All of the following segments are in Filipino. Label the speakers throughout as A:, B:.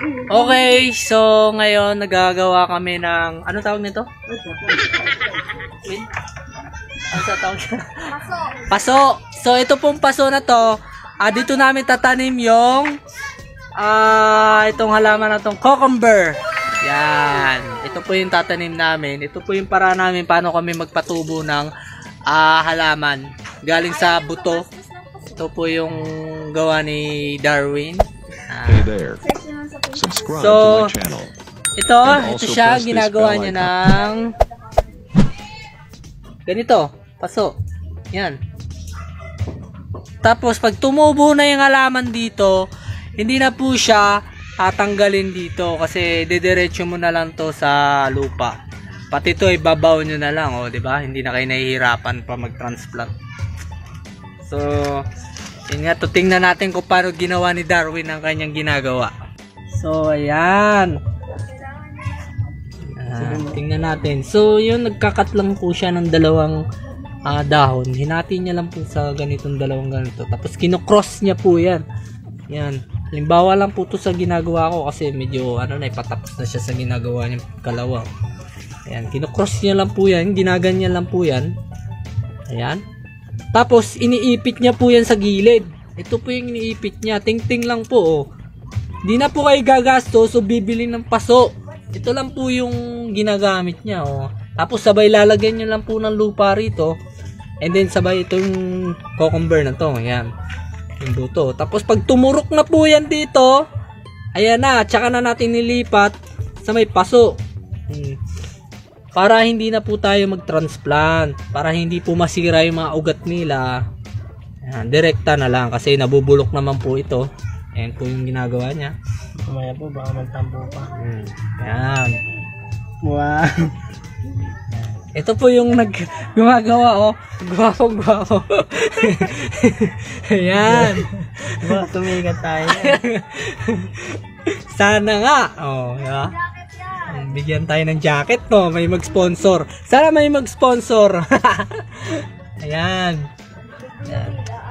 A: Okay, so ngayon nagagawa kami ng ano tawag nito? Ano sa tawag? Paso. So ito pong paso na to, dito namin tatanim yung itong halaman na tong cucumber. Yan. Ito po yung tatanim namin. Ito po yung para namin paano kami magpatubo ng halaman galing sa buto. Ito po yung gawa ni Darwin.
B: Hey there. Subscribe
A: So,
B: to my channel.
A: Ito siya, ginagawa niya ng ganito, paso. Yan. Tapos, pag tumubo na yung halaman dito, hindi na po siya tatanggalin dito kasi didiretso mo na lang to sa lupa. Pati ito, ibabaw nyo na lang, di ba? Hindi na kayo nahihirapan pa mag-transplant. So, yun nga, tingnan natin kung paano ginawa ni Darwin ang kanyang ginagawa. So, ayan. Tingnan natin. So, yun, nagkakat lang po siya ng dalawang dahon. Hinati niya lang po sa ganitong dalawang ganito. Tapos, kinocross niya po yan. Yan. Halimbawa lang po ito sa ginagawa ko kasi medyo, ipatapos na siya sa ginagawa niya kalawang. Ayan, kinocross niya lang po yan. Ginaganyan lang po yan. Ayan. Tapos, iniipit niya po yan sa gilid. Ito po yung iniipit niya. Ting-ting lang po, oh. Di na po kayo gagastos o bibili ng paso. Ito lang po yung ginagamit niya, oh. Tapos, sabay lalagyan niya lang po ng lupa rito. And then, sabay itong cucumber na to. Ayan. Yung buto. Tapos, pag tumurok na po yan dito, ayan na. Tsaka na natin nilipat sa may paso. Para hindi na po tayo mag-transplant, para hindi po masira yung mga ugat nila. Ayan, direkta na lang kasi nabubulok naman po ito. Ayan po yung ginagawa niya.
C: Kumaya po, baka magtambo pa.
A: Ayan.
C: Wow.
A: Ito po yung gumagawa, oh. Gwapo. Ayan.
C: Diba, tumigat tayo.
A: Sana nga. Oh, diba? Bigyan tayo ng jacket, no? May mag-sponsor. Sana may mag-sponsor. Ayan. Ayan.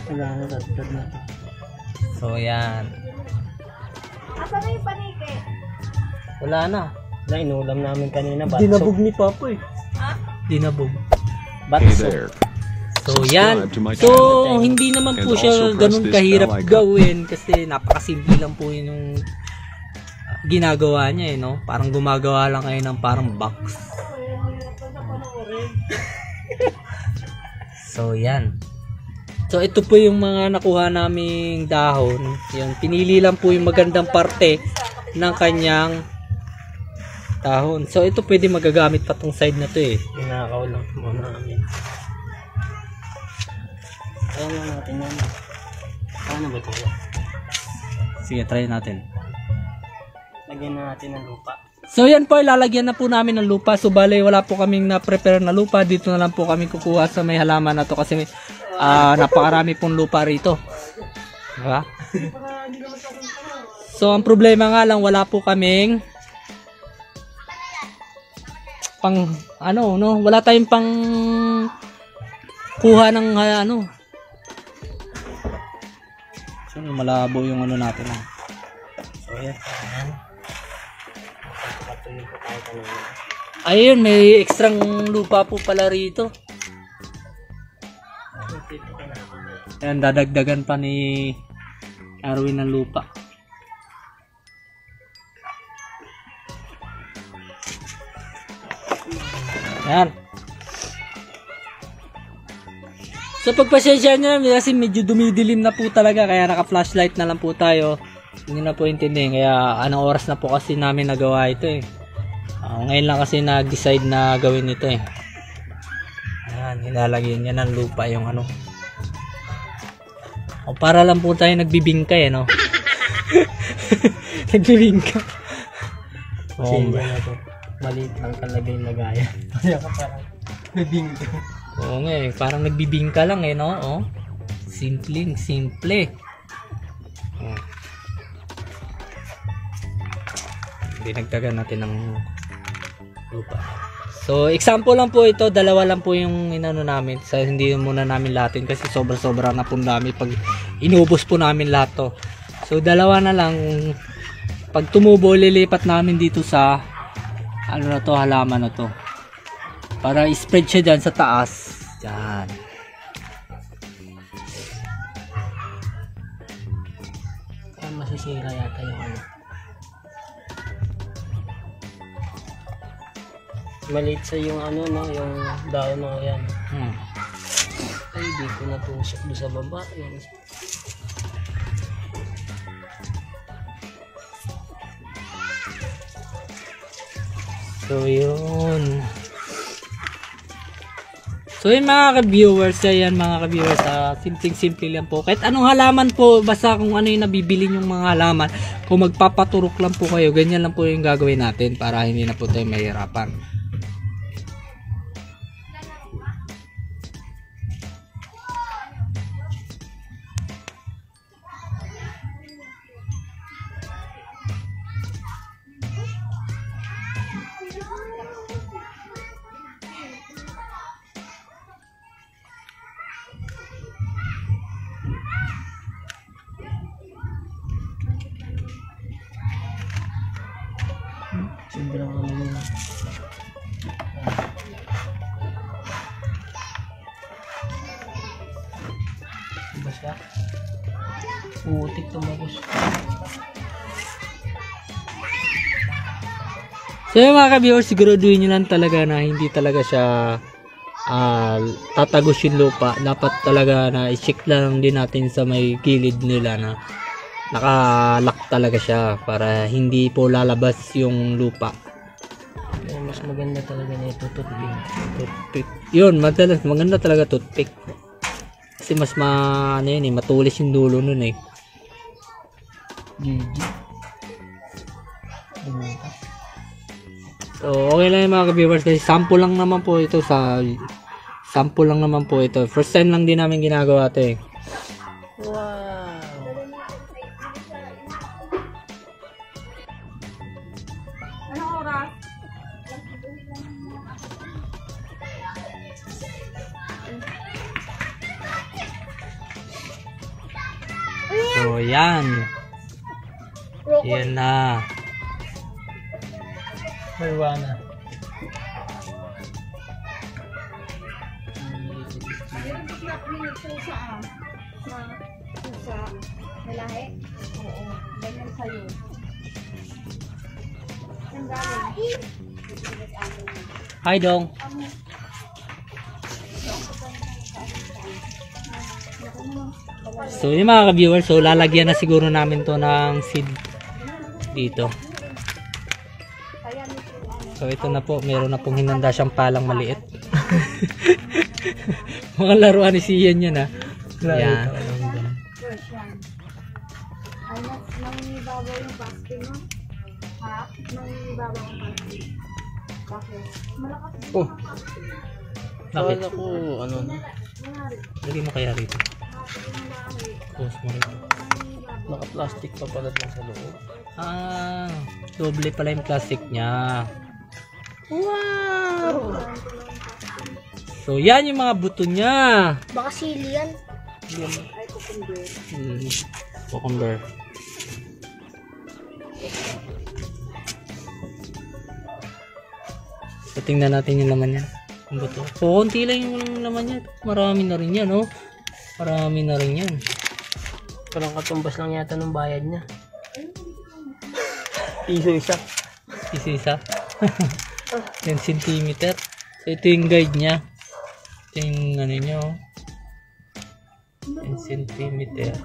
A: So, ayan.
D: Asan na yung panike?
A: Wala na.
C: Inulam namin kanina. Batso.
A: Dinabog ni Papa eh.
D: Ha?
A: Dinabog.
B: Hey
C: Batso.
B: there.
A: So, yan.
B: Subscribe to my
A: So,
B: channel.
A: hindi naman po
B: And
A: siya
B: also press
A: ganun
B: this
A: kahirap
B: bell icon.
A: gawin kasi napakasimple lang po yun yung ginagawa niya, no? Parang gumagawa lang kayo ng parang box. So, yan. So, ito po yung mga nakuha naming dahon. Yung pinili lang po yung magandang parte ng kanyang dahon. So, ito pwede magagamit pa tong side na to eh.
C: Pinakaw lang muna namin. Ayan lang natin yan. Paano ba ito?
A: Sige, try natin.
C: Lagyan na natin ng lupa.
A: So yan po, lalagyan na po namin ng lupa. So bale, wala po kaming na-prepare na lupa. Dito na lang po kami kukuha sa may halaman na to kasi napakarami pong lupa rito. Diba? So ang problema nga lang, wala po kaming wala tayong pang kuha ng So malabo yung natin.
C: So yan.
A: Ayun, may ekstrang lupa po pala rito. Ayan, dadagdagan pa ni Darwin ng lupa. Ayan. So pagpasensya nyo kasi medyo dumidilim na po talaga kaya naka-flashlight na lang po tayo. Hindi na po intindihin kaya anong oras na po kasi namin nagawa ito eh. Ngayon lang kasi nag-decide na gawin ito eh. Ayan, nilalagyan niya ng lupa yung para lang po tayo nagbibingkay no. Nagbibingka.
C: Pasensya na to. Maliit lang talaga yung lagayan. Kaya ka parang nabingka.
A: Oo nga eh, parang nagbibingka lang eh no. Oh. Simple. Dinagdagan natin ng lupa. So, example lang po ito, dalawa lang po yung inano namin. So, hindi muna namin lahatin kasi sobra-sobra na po dami pag inubos po namin lahat to. So, dalawa na lang Pag tumubo, lilipat namin dito sa ano na to, halaman na to. Para i-spread siya dyan sa taas. Yan.
C: Kaya masisira yata yung ano. Maliit sa yung ano, no, yung daon na yan. Ay, di ko natusok doon sa baba. Yan.
A: So, yun. So, yun mga ka-viewers, yan mga ka-viewers, simpleng-simple lang po. Kahit anong halaman po, basta kung ano yung nabibili yung mga halaman, kung magpapaturok lang po kayo, ganyan lang po yung gagawin natin para hindi na po tayo mahirapan.
C: Sobrang ano yun. Diba siya? Putik tumagos.
A: So yung mga ka-viewers, siguraduhin nyo lang talaga na hindi talaga siya tatagos yung lupa. Dapat talaga na i-check lang din natin sa may gilid nila na nakalock talaga siya para hindi po lalabas yung lupa.
C: Kaya mas maganda talaga na ito
A: Toothpick. Yun, maganda talaga toothpick. Kasi mas ano yun, matulis yung dulo nun eh.
C: GG.
A: So, okay lang yung mga ka-viewers kasi sample lang naman po ito First time lang din namin ginagawa ito eh.
C: Wow.
D: Anong oras?
A: So, yan. Yan na.
C: Marijuana.
D: Sa malahe? Oo. Ganyan sa'yo. Ang galing.
A: Hi, Dong. So, yung mga ka-viewers, so lalagyan na siguro namin to ng seed dito. So, ito na po. Meron na pong hinanda siyang palang maliit. Mga laruan ni Sian yan, ha. Yan.
D: Fresh yan. Ay, nangibabaw yung basket mo? Ha? Nangibabaw yung basket. Bakit? Malakas din
C: Oh.
D: ang basket.
A: Bakit?
C: Kala ko, ano na.
A: Lagay mo kaya rito. Post mo rito.
C: Naka-plastic pa pala dun sa loob.
A: Doble pala yung plastic niya.
C: Wow!
A: So, yan yung mga buto niya.
D: Baka sili yan.
A: Cucumber. So, tingnan natin yung laman niya. Yung buto. So, konti lang yung laman niya. Marami na rin yan, oh. Marami na rin yan.
C: Parang katumbas lang yata ng bayad niya. Piso isa.
A: Isa. 10 cm. So, ito yung guide niya. Ito yung ano niya, oh. 10 cm.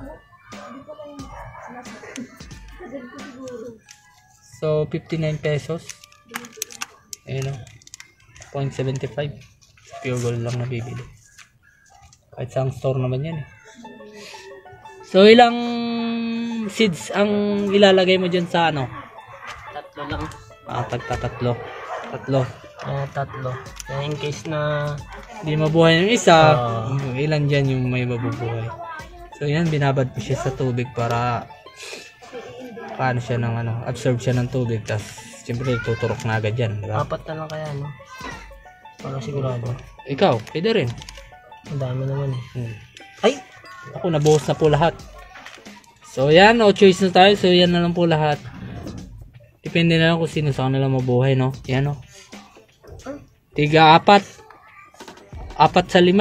A: So, 59 pesos. Ayun, oh. 0.75. Pure gold lang nabibili. Kahit sa store naman yan, eh. So, ilang seeds ang ilalagay mo dyan sa ano?
C: Tatlo lang.
A: Tatlo.
C: Tatlo. Kaya in case na
A: Hindi mabuhay yung isa, ilan dyan yung may mabubuhay. So, yan, binabad ko siya sa tubig para paano siya ng ano, absorb siya ng tubig. Tapos, siyempre, tuturok na agad yan. Diba?
C: 4 na lang kaya, no? Para sigurado.
A: Ikaw, pwede rin.
C: Ang dami naman eh.
A: Ay! Ako, nabuhos na po lahat. So, yan. No choice na tayo. So, yan na lang po lahat. Depende na lang kung sino sa kanila mabuhay, no? Yan, no? Tiga 4. 4 sa 5.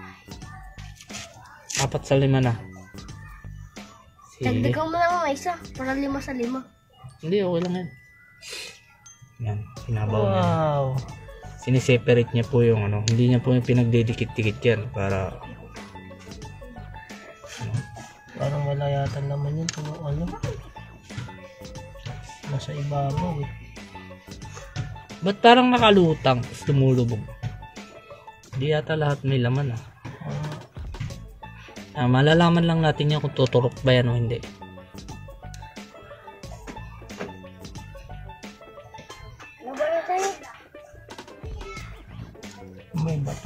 A: 4 sa 5 na. Sige.
D: Dagdagan mo lang ang isa para 5 sa 5.
A: Hindi, okay lang yan. Yan, pinabaw niya.
C: Wow.
A: Siniseparate niya po yung ano. Hindi niya po yung pinagdidikit-dikit yan para
C: Parang wala yata naman yun kung ano. Nasa ibabaw eh.
A: ba't parang nakalutang tapos lumulubog? Hindi yata lahat may laman malalaman lang natin yan kung tuturok ba yan o hindi.
D: Ano ba na tayo?
C: May bato.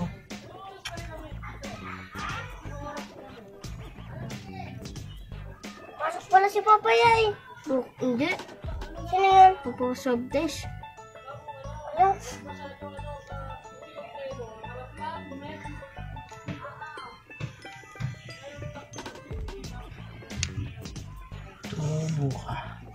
D: Pasok pala si Papaya eh. Oh, hindi. Sino yan? Pupusob test. Ano?
C: Tubo ka.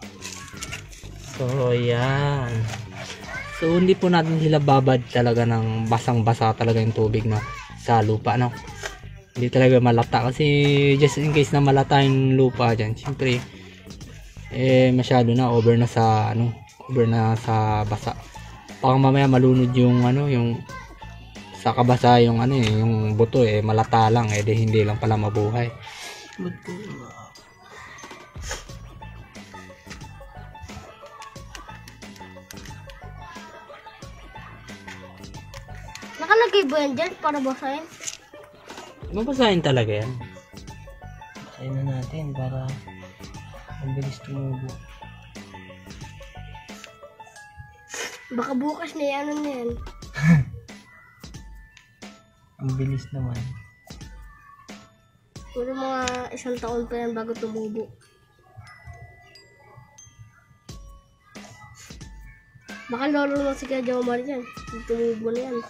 A: So yan. So hindi po natin sila babad talaga ng basang-basa talaga yung tubig na sa lupa, no? Hindi talaga malata kasi just in case na malata yung lupa dyan, siyempre masyado na over na sa basa. Baka mamaya malunod yung yung sa kabasa yung yung buto malata lang di hindi lang pala mabuhay.
C: Bato.
D: Nakalagay ba yan dyan para basahin?
A: Mabasahin talaga yan.
C: Sayin na natin para mabilis tumubo.
D: Baka bukas na yan na yan.
C: Ang bilis naman.
D: Puro mga 1 taon pa yan bago tumubo. Baka lolo naman si Kuya Jomar yan. Tumubo na yan.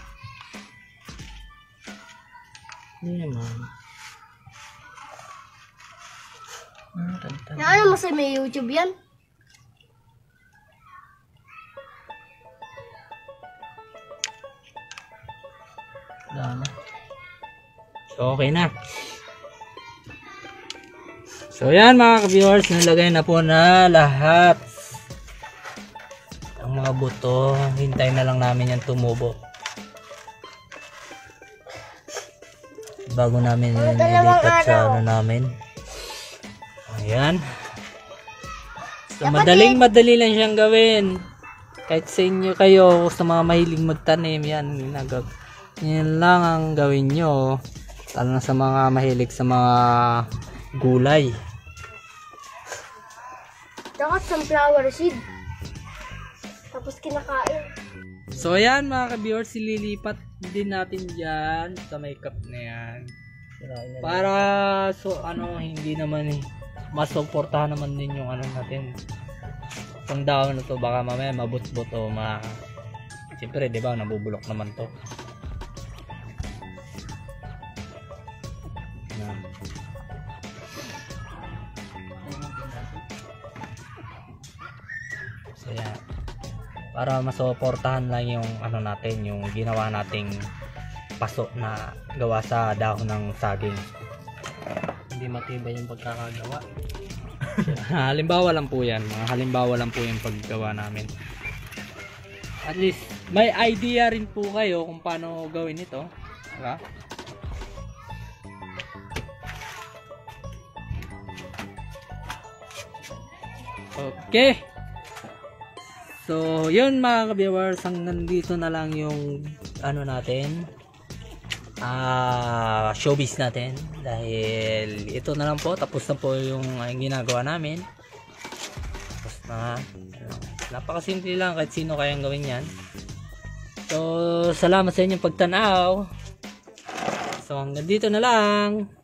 A: Hindi naman.
C: Tantang.
D: Ano mo sa may YouTube yan?
C: Wala na.
A: So, okay na. So, yan mga ka-viewers, nalagay na po na lahat ang mga buto. Hintayin na lang namin yan tumubo. Bago namin nilipat sa namin. Ayan. So, madali lang siyang gawin. Kahit sa inyo kayo, sa mga mahilig magtanim, yan lang ang gawin nyo. Lalo na sa mga mahilig sa mga gulay.
D: Dapat sunflower seed. Tapos kinakain.
A: So ayan mga ka-viewers, sililipat din natin dyan sa may cup na yan. Para hindi naman masuportahan naman din yung natin. Itong dahon na to baka mamaya mabut-but o siyempre diba nabubulok naman to. Yan. So yan. Para masuportahan lang yung natin, yung ginawa nating paso na gawa sa dahon ng saging.
C: Hindi matibay yung pagkakagawa.
A: Halimbawa lang po yan, mga halimbawa lang po yung paggawa namin. At least may idea rin po kayo kung paano gawin ito, diba? Okay. So, yun mga ka-viewers, nandito na lang yung natin, showbiz natin, dahil ito na lang po, tapos na po yung ginagawa namin. Tapos na, napakasimple lang, kahit sino kayang gawin yan. So, salamat sa inyong pagtanaw. So, hanggang dito na lang.